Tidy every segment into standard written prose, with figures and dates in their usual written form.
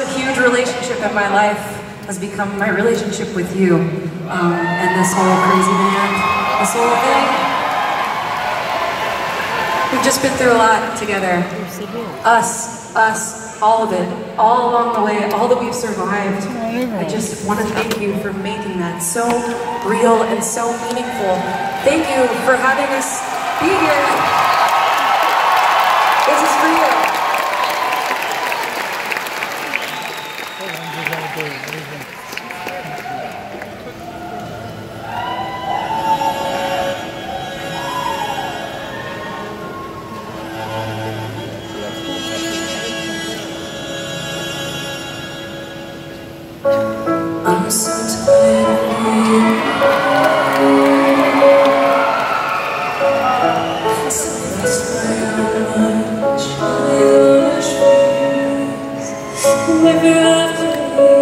a huge relationship in my life has become my relationship with you, and this whole crazy band, this whole thing. We've just been through a lot together. Us, all of it, all along the way, all that we've survived. I just want to thank you for making that so real and so meaningful. Thank you for having us be here. This is for you. I'm so tired of being never after me.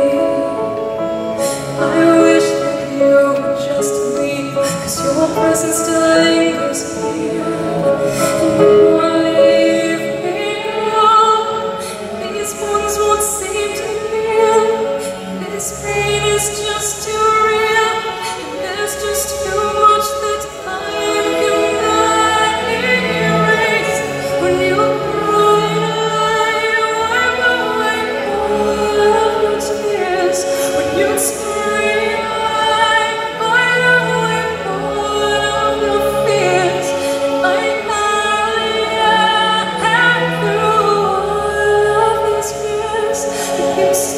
I wish that you would just leave, 'cause your presence still lingers here. You won't leave me alone. These wounds won't seem to heal. This pain is just too real, and there's just too much that I cannot erase. When you cry, you wipe away all of your tears. When you scream, I hide away all of your fears. And I through all of these years, you keep